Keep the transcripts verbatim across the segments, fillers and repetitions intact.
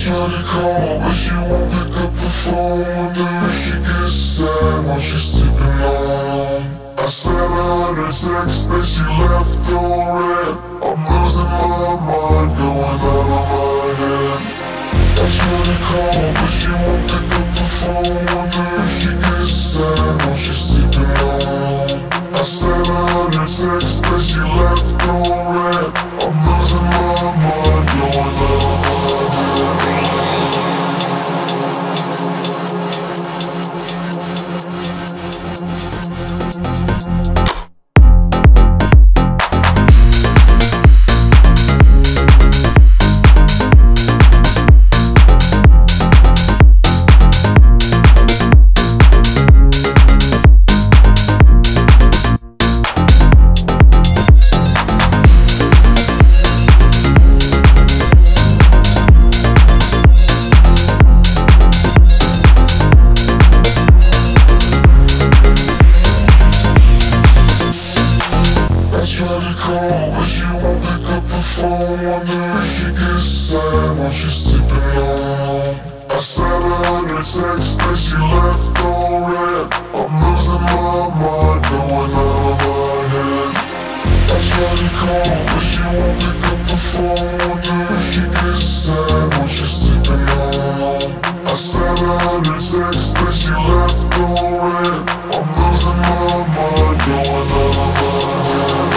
try to call, but she won't pick up the phone. Wonder if she gets sad while she's sleeping alone. I sent her her text that she left on red. I'm losing my mind, going out of my head. I try to call, but she won't pick up the phone. Wonder if she gets sad while she's sleeping alone. I sent her her text that she left on red. I'm losing my mind, going out of my head. But she won't pick up the phone. Wonder if she gets sad while she's sleeping alone. I sent her her text that she left on red. I'm losing my mind, going out of my head. I try to call, but she won't pick up the phone. Wonder if she gets sad while she's sleeping alone. I sent her her text that she left on red. I'm losing my mind, going out of my head.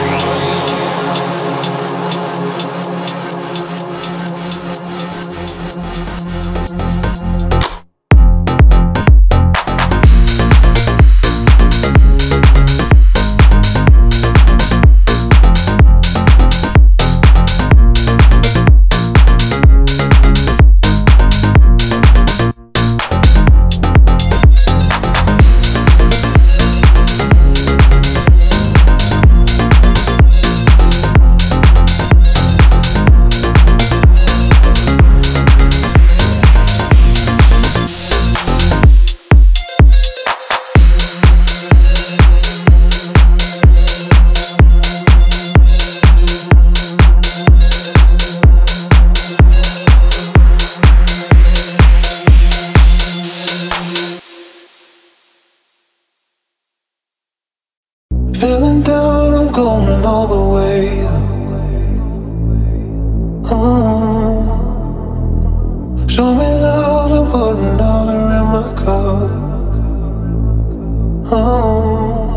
Feeling down, I'm going all the way. Oh. Show me love and put another in my cup. Oh.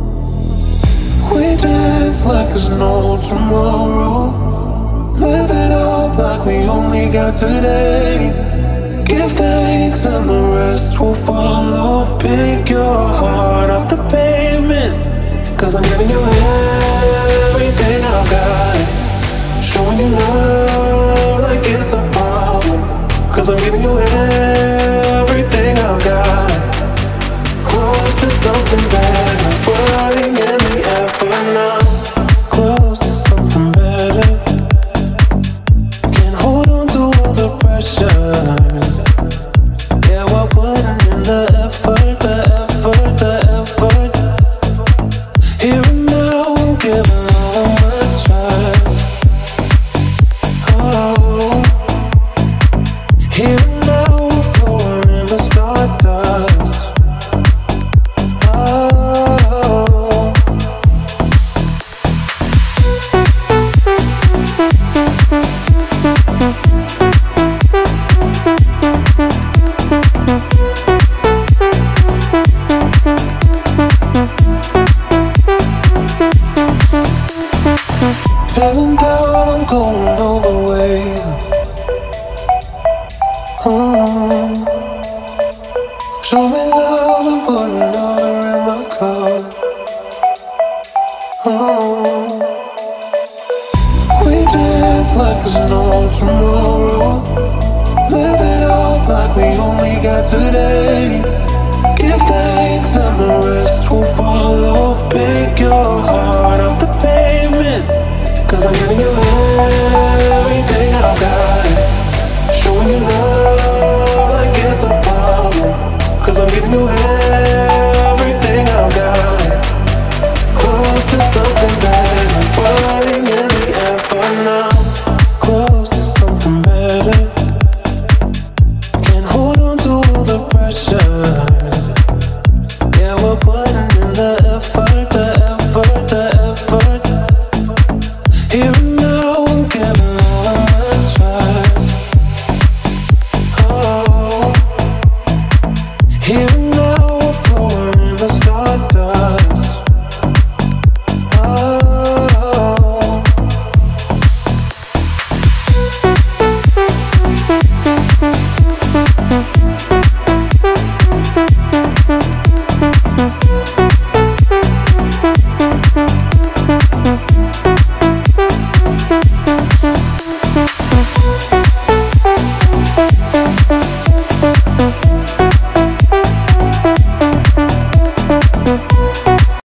We dance like there's no tomorrow. Live it up like we only got today. Give thanks and the rest will follow. Pick your heart off the pavement, 'cause I'm giving you everything I've got. Showing you love like it's a problem, 'cause I'm giving you everything I've got. Close to something better, putting in the effort now. Close to something better. Can't hold on to all the pressure. Yeah, we're putting in the effort, the effort, the effort. Here and now, I'm giving all my time. Oh, here and now, we're flowing in the stardust. Oh. Feeling down, I'm going all the way. Oh. Show me love and put another in my cup. Oh. We dance like there's no tomorrow. Live it up like we only got today. Give thanks and the rest will follow. Pick your heart off the pavement, 'cause I'm giving you everything I've got. Showing you love like it's a problem, 'cause I'm giving you everything.